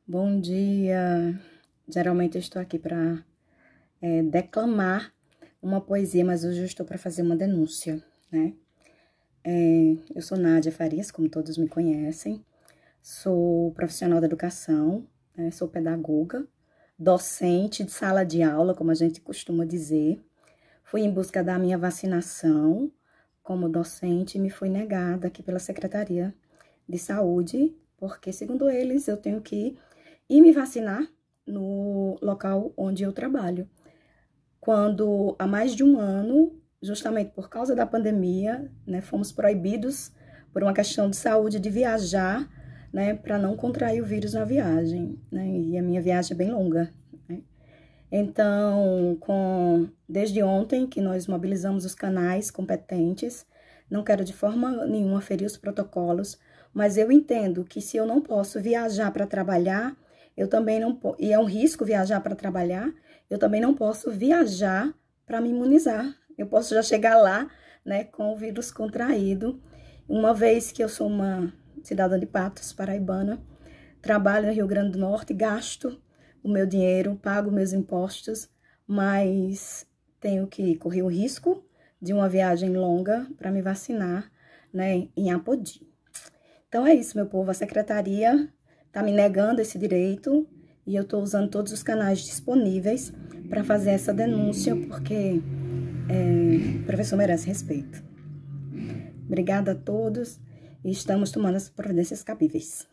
Bom dia! Geralmente eu estou aqui para declamar uma poesia, mas hoje eu estou para fazer uma denúncia, né? Eu sou Nádia Farias, como todos me conhecem, sou profissional da educação, né? Sou pedagoga, docente de sala de aula, como a gente costuma dizer. Fui em busca da minha vacinação como docente e me foi negada aqui pela Secretaria de Saúde, porque, segundo eles, eu tenho que ir me vacinar no local onde eu trabalho. Quando, há mais de um ano, justamente por causa da pandemia, né, fomos proibidos, por uma questão de saúde, de viajar, né, para não contrair o vírus na viagem, né, e a minha viagem é bem longa, né. Então, desde ontem que nós mobilizamos os canais competentes, não quero de forma nenhuma ferir os protocolos, mas eu entendo que se eu não posso viajar para trabalhar, eu também não e é um risco viajar para trabalhar, eu também não posso viajar para me imunizar. Eu posso já chegar lá, né, com o vírus contraído, uma vez que eu sou uma cidadã de Patos, paraibana, trabalho no Rio Grande do Norte, gasto o meu dinheiro, pago meus impostos, mas tenho que correr o risco de uma viagem longa para me vacinar, né, em Apodi. Então é isso, meu povo, a secretaria tá me negando esse direito e eu tô usando todos os canais disponíveis para fazer essa denúncia, porque o professor merece respeito. Obrigada a todos e estamos tomando as providências cabíveis.